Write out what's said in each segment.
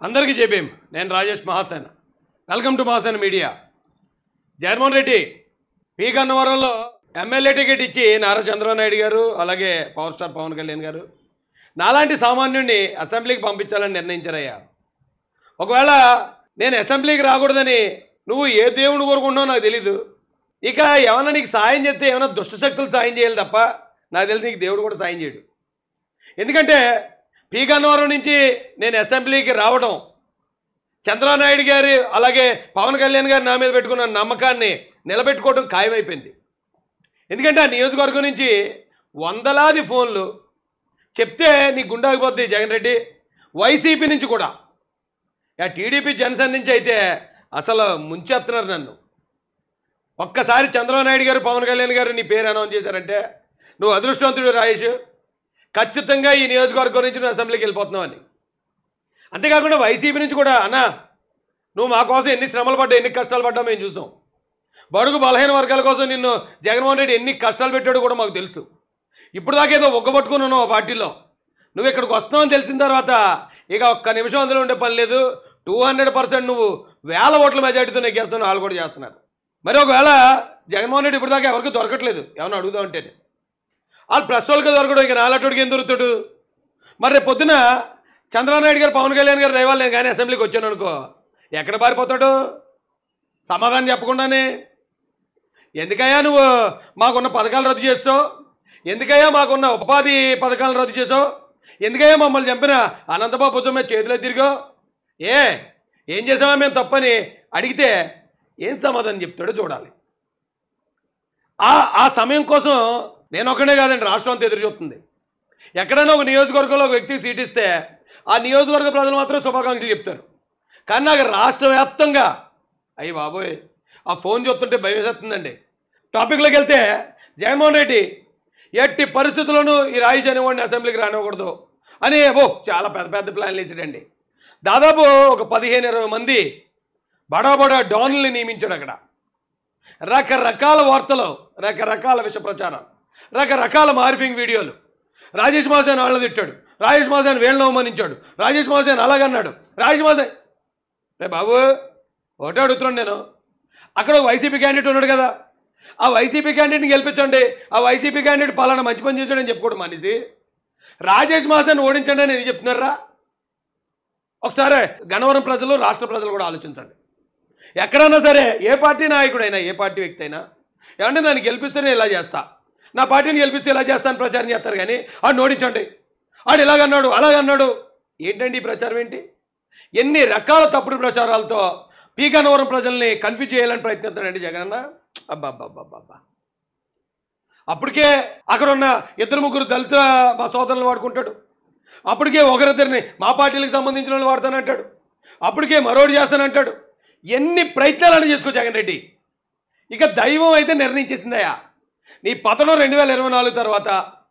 అందరికీ జేబీఎం నేను Rajesh Mahasena welcome to Mahasena media. Jaganmohan Reddy P గన్నవరంలో ఎమ్మెల్యే టికెట్ ఇచ్చి నారా చంద్రబాబు నాయుడు గారు అలాగే పవర్ స్టార్ పవన్ కళ్యాణ్ గారు నాలాంటి సామాన్యుడిని అసెంబ్లీకి పంపించాలని నిర్ణయించారయ్యా. ఒకవేళ నేను అసెంబ్లీకి రాకూడదని నువ్వు ఏ దేవుడు కోరుకుంటున్నావు నాకు తెలీదు. ఇక ఏమన్నా నీకు సాయం చేస్తే ఏమైనా దుష్టశక్తులు సాయం చేయాలి తప్ప నాకు తెలిసి నీకు దేవుడు కూడా సాయం చేయడు. ఎందుకంటే పీ గన్నవరం నుంచి నేను అసెంబ్లీకి రావడం చంద్రబాబు నాయుడు గారు అలాగే పవన్ కళ్యాణ్ గారు నా మీద పెట్టుకున్న నమ్మకాన్ని నిలబెట్టుకోవడం ఖాయమైపోయింది. ఎందుకంటే ఆ నియోజకవర్గం నుంచి వందలాది ఫోన్లు చెప్తే నీ గుండాగిపోద్ది జగన్ రెడ్డి. వైసీపీ నుంచి కూడా టీడీపీ జనసేన నుంచి అయితే అసలు ముంచేస్తున్నారు నన్ను. ఒక్కసారి చంద్రబాబు నాయుడు గారు పవన్ కళ్యాణ్ గారు నీ పేరు అనౌన్స్ చేశారంటే నువ్వు అదృష్టవంతుడు రాజేష్, ఖచ్చితంగా ఈ నియోజకవర్గం నుంచి నువ్వు అసెంబ్లీకి వెళ్ళిపోతున్నావు అని. అంతేకాకుండా వైసీపీ నుంచి కూడా అన్నా నువ్వు మా కోసం ఎన్ని శ్రమలు పడ్డా ఎన్ని కష్టాలు పడ్డా మేము చూసాం. బడుగు బలహీన వర్గాల కోసం నిన్ను జగన్మోహన్ రెడ్డి ఎన్ని కష్టాలు పెట్టాడో కూడా మాకు తెలుసు. ఇప్పుడు దాకా ఏదో ఒగ్గబట్టుకున్నాను ఆ పార్టీలో, నువ్వు ఇక్కడికి వస్తున్నావు అని తెలిసిన తర్వాత ఇక ఒక్క నిమిషం అందులో ఉండే పని లేదు. 200% నువ్వు 1000 ఓట్ల మెజార్టీతో నెగ్గేస్తున్నావు, వాళ్ళు కూడా చేస్తున్నారు. మరి ఒకవేళ జగన్మోహన్ రెడ్డి ఇప్పుడు దాకా ఎవరికి దొరకట్లేదు, ఏమన్నా అడుగుదాం అంటే వాళ్ళు ప్రెస్ వాళ్ళకి దొరకడు, ఇక నాలటోడికి ఏం దొరుకుతాడు. మరి రేపు పొద్దున చంద్రబాబు నాయుడు గారు పవన్ కళ్యాణ్ గారు దయవాళ్ళు నేను కానీ అసెంబ్లీకి వచ్చాను అనుకో, ఎక్కడ పారిపోతాడు సమాధానం చెప్పకుండానే. ఎందుకయ్యా నువ్వు మాకున్న పథకాలు రద్దు చేస్తావు, ఎందుకయ్యా మాకున్న ఉపాధి పథకాలను రద్దు చేసావు, ఎందుకయ్యా మమ్మల్ని చంపిన అనంతబాబు భుజం మీద చేతిలో తిరిగావు, ఏం చేసామా మేము తప్పని అడిగితే ఏం సమాధానం చెప్తాడో చూడాలి. ఆ సమయం కోసం నేను ఒక్కడే కాదండి, రాష్ట్రం అంతా ఎదురు చూస్తుంది. ఎక్కడైనా ఒక నియోజకవర్గంలో ఒక వ్యక్తికి సీట్ ఇస్తే ఆ నియోజకవర్గ ప్రజలు మాత్రం శుభాకాంక్షలు చెప్తారు. కానీ నాకు రాష్ట్ర వ్యాప్తంగా అయ్యి బాబోయ్ ఆ ఫోన్ చూస్తుంటే భయం వేస్తుందండి. టాపిక్లోకి వెళ్తే జగన్మోహన్ రెడ్డి ఎట్టి పరిస్థితుల్లోనూ ఈ రాజేష్ అనేవాడిని అసెంబ్లీకి రానివ్వకూడదు అని చాలా పెద్ద పెద్ద ప్లాన్లు వేసాడండి. దాదాపు ఒక 15-20 మంది బడా డాన్లని నియమించాడు. అక్కడ రకరకాల వార్తలు, రకరకాల విష ప్రచారాలు, రకరకాల మార్ఫింగ్ వీడియోలు. రాజేష్ మహాసేన వాళ్ళని తిట్టాడు, రాజేష్ మహాసేన వీళ్ళని అవమానించాడు, రాజేష్ మహాసేన అలాగన్నాడు, రాజేష్ మహాసేన రే బాబు ఒకటే అడుగుతున్నాను నేను. అక్కడ ఒక వైసీపీ క్యాండిడేట్ ఉన్నాడు కదా, ఆ వైసీపీ క్యాండిడేట్ని గెలిపించండి, ఆ వైసీపీ క్యాండిడేట్ పలానా మంచి పని చేశాడని చెప్పుకోవడం మానేసి రాజేష్ మహాసేన ఓడించండి అని ఇది చెప్తున్నారా? ఒకసారి గన్నవరం ప్రజలు రాష్ట్ర ప్రజలు కూడా ఆలోచించండి. ఎక్కడైనా సరే ఏ పార్టీ నాయకుడైనా ఏ పార్టీ వ్యక్తి అయినా ఏమంటే నన్ను గెలిపిస్తేనే ఇలా చేస్తా, నా పార్టీని గెలిపిస్తే ఇలా చేస్తాను ప్రచారం చేస్తారు. కానీ ఆడు ఓడించండి, ఆడు ఇలాగన్నాడు అలాగన్నాడు, ఏంటండి ఈ ప్రచారం ఏంటి? ఎన్ని రకాల తప్పుడు ప్రచారాలతో పీ గన్నవరం ప్రజల్ని కన్ఫ్యూజ్ చేయాలని ప్రయత్నిస్తాడండి జగనన్న. అబ్బాబ్బాబ్బా, అప్పటికే అక్కడ ఉన్న 2-3 దళిత మా సోదరులను వాడుకుంటాడు, అప్పటికే ఒకరిద్దరిని మా పార్టీలకు సంబంధించిన వాళ్ళు వాడతానంటాడు, అప్పటికే మరోడు చేస్తానంటాడు. ఎన్ని ప్రయత్నాలను చేసుకో జగన్ రెడ్డి. ఇక దైవం అయితే నిర్ణయించేసిందయ్యా, నీ పతనం 2024 తర్వాత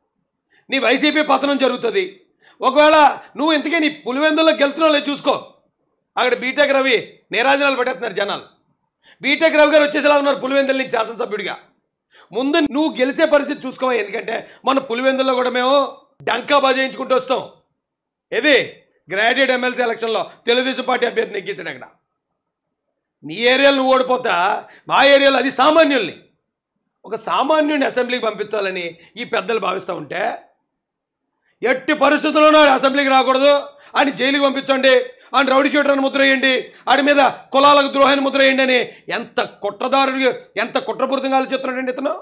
నీ వైసీపీ పతనం జరుగుతుంది. ఒకవేళ నువ్వు ఇంతకీ నీ పులివెందుల్లోకి వెళ్తున్నావు లేదు చూసుకో. అక్కడ బీటెక్ రవి నీరాజనాలు పెట్టేస్తున్నారు జనాలు. బీటెక్ రవి గారు వచ్చేసేలా ఉన్నారు పులివెందుల నుంచి శాసనసభ్యుడిగా. ముందు నువ్వు గెలిచే పరిస్థితి చూసుకోవా. ఎందుకంటే మన పులివెందుల్లో కూడా మేము డంకా బజాయించుకుంటూ వస్తాం. ఇది గ్రాడ్యుయేట్ ఎమ్మెల్సీ ఎలక్షన్లో తెలుగుదేశం పార్టీ అభ్యర్థి నెగ్గేసాడు. అక్కడ నీ ఏరియాలో నువ్వు ఓడిపోతా, మా ఏరియాలో అది సామాన్యుల్ని, ఒక సామాన్యుడిని అసెంబ్లీకి పంపించాలని ఈ పెద్దలు భావిస్తూ ఉంటే ఎట్టి పరిస్థితుల్లోనూ అసెంబ్లీకి రాకూడదు అని జైలుకి పంపించండి, ఆయన రౌడీ షీటర్ని ముద్ర వేయండి, ఆడి మీద కులాలకు ద్రోహాన్ని ముద్ర వేయండి అని ఎంత కుట్రదారుడికి ఎంత కుట్రపూరితంగా ఆలోచిస్తున్నాడండి ఇతను.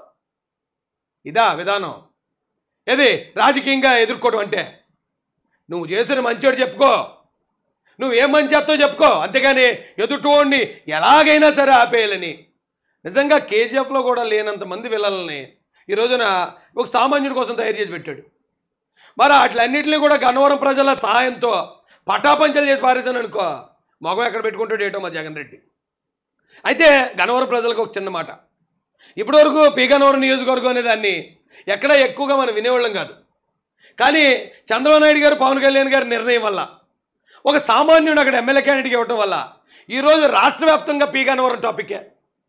ఇదా విధానం? ఏది రాజకీయంగా ఎదుర్కోవడం అంటే? నువ్వు చేసిన మంచివాడు చెప్పుకో, నువ్వేం మంచి చేస్తావు చెప్పుకో, అంతేగాని ఎదుటోడిని ఎలాగైనా సరే ఆపేయాలని. నిజంగా కేజీఎఫ్లో కూడా లేనంత మంది విలన్లని ఈ రోజున ఒక సామాన్యుడి కోసం తయారు చేసి పెట్టాడు. మరి అట్లన్నింటినీ కూడా గన్నవరం ప్రజల సహాయంతో పటాపంచలు చేసి పారేశాను అనుకో, మగం ఎక్కడ పెట్టుకుంటాడు ఏటో మా జగన్ రెడ్డి. అయితే గన్నవరం ప్రజలకు ఒక చిన్న మాట, ఇప్పటివరకు పీ గన్నవరం నియోజకవర్గం అనే దాన్ని ఎక్కడ ఎక్కువగా మనం వినేవాళ్ళం కాదు. కానీ చంద్రబాబు నాయుడు గారు పవన్ కళ్యాణ్ గారి నిర్ణయం వల్ల ఒక సామాన్యుడు అక్కడ ఎమ్మెల్యే క్యాండిడేట్కి ఇవ్వడం వల్ల ఈరోజు రాష్ట్ర వ్యాప్తంగా పీ గన్నవరం టాపికే.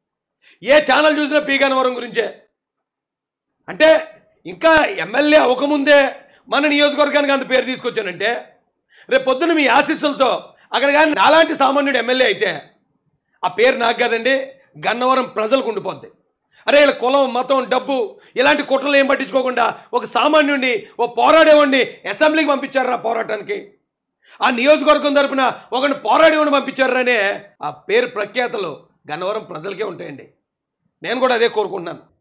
ఏ ఛానల్ చూసినా పీ గన్నవరం గురించే. అంటే ఇంకా ఎమ్మెల్యే అవ్వకముందే మన నియోజకవర్గానికి అంత పేరు తీసుకొచ్చానంటే రేపు పొద్దున మీ ఆశీస్సులతో అక్కడ కానీ నాలాంటి సామాన్యుడు ఎమ్మెల్యే అయితే ఆ పేరు నాకు కాదండి, గన్నవరం ప్రజలకు ఉండిపోద్ది. అరే ఇలా కులం, మతం, డబ్బు ఇలాంటి కుట్రలు ఏం పట్టించుకోకుండా ఒక సామాన్యుడిని, ఓ పోరాడేవాడిని అసెంబ్లీకి పంపించారా పోరాటానికి. ఆ నియోజకవర్గం తరపున ఒకరిని పోరాడేవాడిని పంపించారనే ఆ పేరు ప్రఖ్యాతలు గన్నవరం ప్రజలకే ఉంటాయండి. నేను కూడా అదే కోరుకుంటున్నాను.